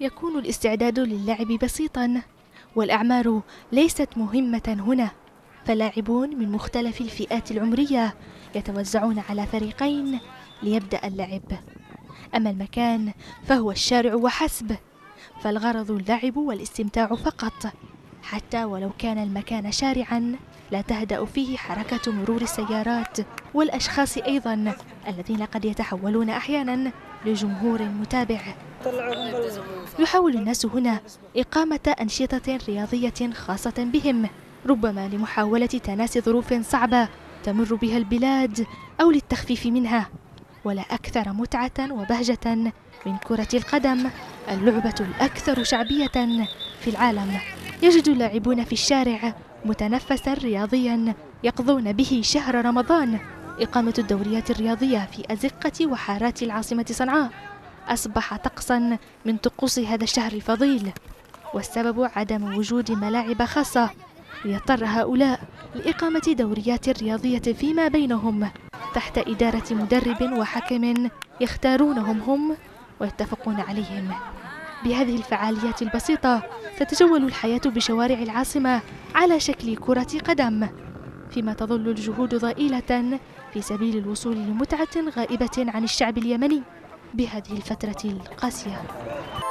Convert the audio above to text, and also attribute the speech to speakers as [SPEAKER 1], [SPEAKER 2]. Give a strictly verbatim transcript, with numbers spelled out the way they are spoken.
[SPEAKER 1] يكون الاستعداد للعب بسيطا، والأعمار ليست مهمة هنا، فاللاعبون من مختلف الفئات العمرية يتوزعون على فريقين ليبدأ اللعب. أما المكان فهو الشارع وحسب، فالغرض اللعب والاستمتاع فقط، حتى ولو كان المكان شارعا لا تهدأ فيه حركة مرور السيارات والأشخاص أيضا الذين قد يتحولون أحيانا لجمهور متابع. يحاول الناس هنا إقامة أنشطة رياضية خاصة بهم، ربما لمحاولة تناسي ظروف صعبة تمر بها البلاد أو للتخفيف منها. ولا أكثر متعة وبهجة من كرة القدم، اللعبة الأكثر شعبية في العالم. يجد اللاعبون في الشارع متنفسا رياضيا يقضون به شهر رمضان. إقامة الدوريات الرياضية في أزقة وحارات العاصمة صنعاء أصبح طقسا من طقوس هذا الشهر الفضيل، والسبب عدم وجود ملاعب خاصة، ليضطر هؤلاء لإقامة دوريات رياضية فيما بينهم تحت إدارة مدرب وحكم يختارونهم هم ويتفقون عليهم. بهذه الفعاليات البسيطة تتجول الحياة بشوارع العاصمة على شكل كرة قدم، فيما تظل الجهود ضئيلة في سبيل الوصول لمتعة غائبة عن الشعب اليمني بهذه الفترة القاسية.